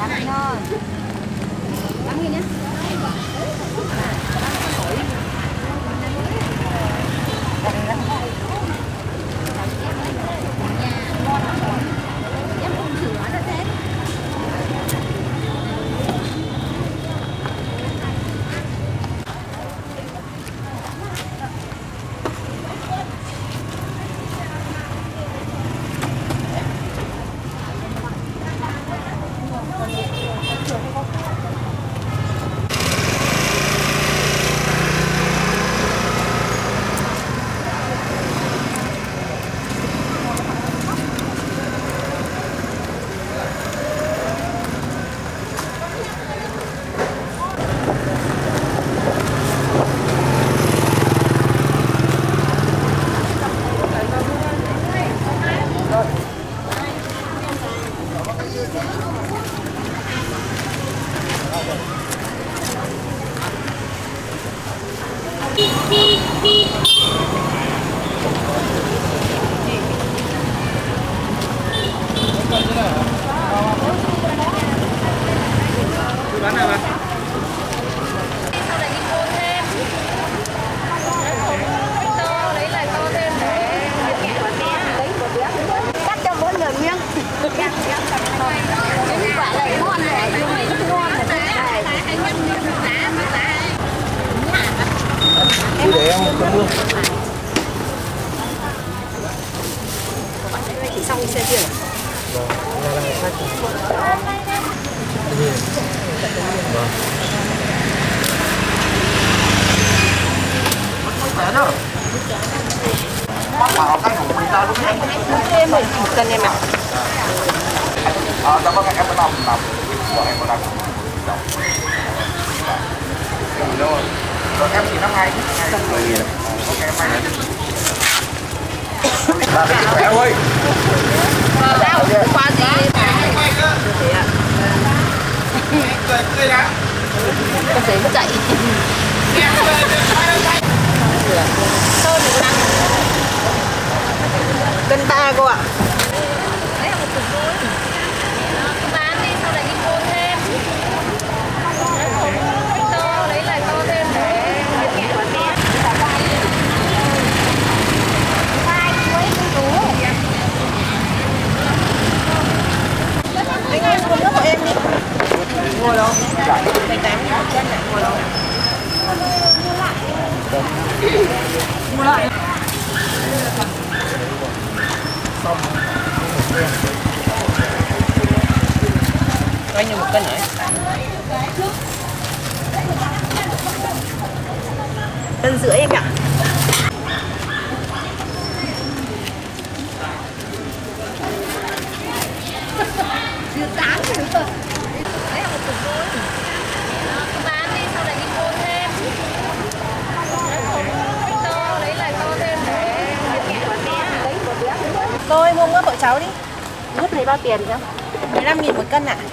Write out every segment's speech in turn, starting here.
8.000 nhé. Bán nào bạn? Cắt cho mỗi người miếng. Những quả này ngon này, nhưng mà rất ngon này. Chị để em không luôn. Chị xong đi xe tiền à? Vâng, là khách. Vâng. Bác bảo khách của mình ta lúc nãy Thêm một cân em ạ. cảm ơn em làm của em có đặt rồi em chỉ 5 ngày ok em may ba cái khỏe ơi Qua gì cười đã con giấy nó chạy. Cân 3 cô ạ. Đấy là một cục thôi. Bán đi sau này đi mua thêm. To lấy lại to thêm để nhẹ quả té. Vai chuối con tú. Anh ơi, mua nước của em đi. Ngồi đâu? Đây 8.000 cân này, ngồi đâu? Mua lại. Xong. Có như 1 cân nữa. Cân rưỡi em ạ. Chưa tán rồi. Đấy là một cục thôi. Bán đi sau này đi mua thêm. To lấy lại to thêm để nhẹ quả té. Tôi mua mướp bọn cháu đi. Mướp này bao tiền không? 15.000 1 cân ạ.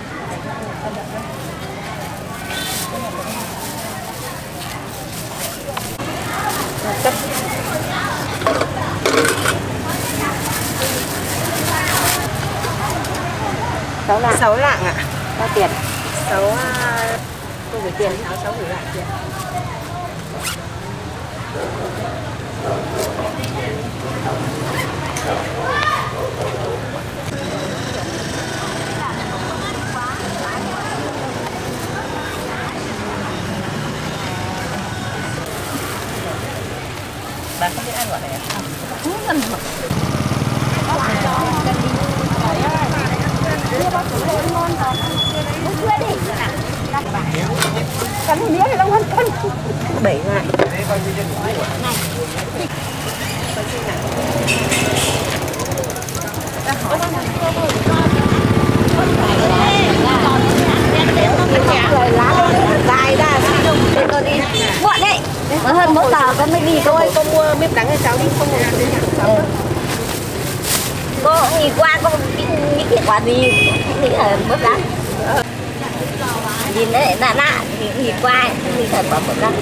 Cân. 6 lạng. 6 lạng ạ. Bao tiền? 6 tôi gửi tiền 6 gửi lại tiền. Bạn không biết ăn quả này à? Không ăn được. Cắn mía thì long hơn cân 7 ngại. Này. Dài ra lên con đi. Muộn đấy. Nó hơn 1 giờ con mới đi thôi. Con mua miếng đắng cho cháu đi không ngồi cháu. Cô nhìn qua cô nghĩ cái quả gì nghĩ là mướp đắng. Nhìn đấy lạ nhìn qua nghĩ là quả mướp đắng.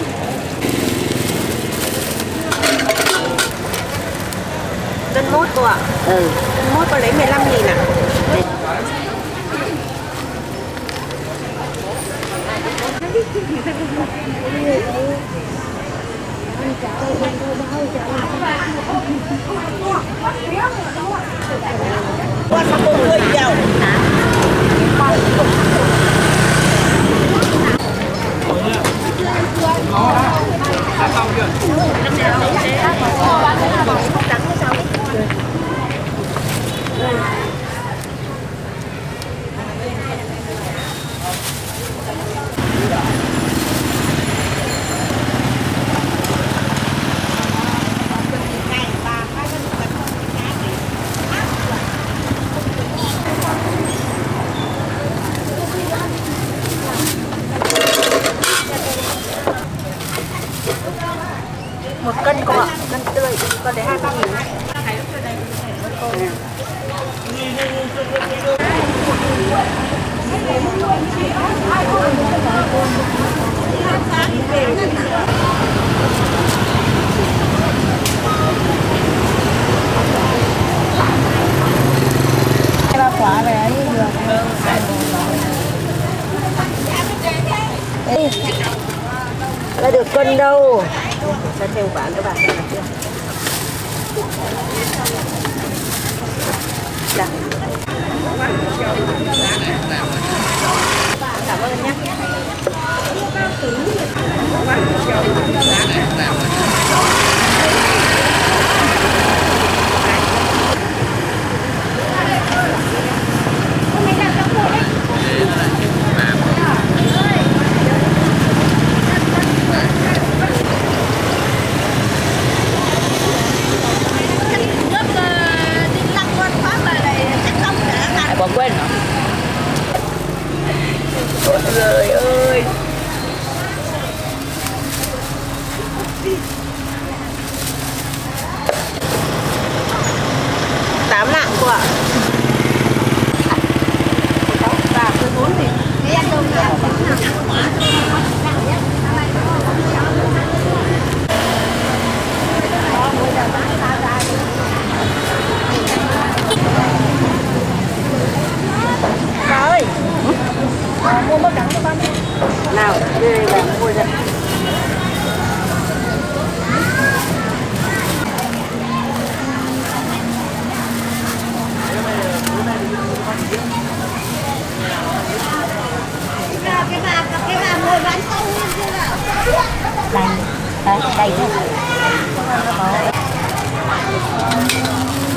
Cân mốt cô ạ. Cân mốt con lấy 15.000 ạ. Qua sao cô người giàu. Đã xong chưa? Một cân cô ạ, cân tươi, con đấy 20.000. Ba quả về ấy được. Đấy. Là được cân đâu. Sẽ theo bán các bạn chưa? Dạ. Cảm ơn nhé. Bỏ quên hả? Ôi trời ơi. Tám lạng cô ạ. Và 14 thì cái ăn đâu nữa. Bà ơi, mua mỡ trắng cho con. Nào, đây là mua ra. Cái bà mua bán không chưa ạ? Đây, đây.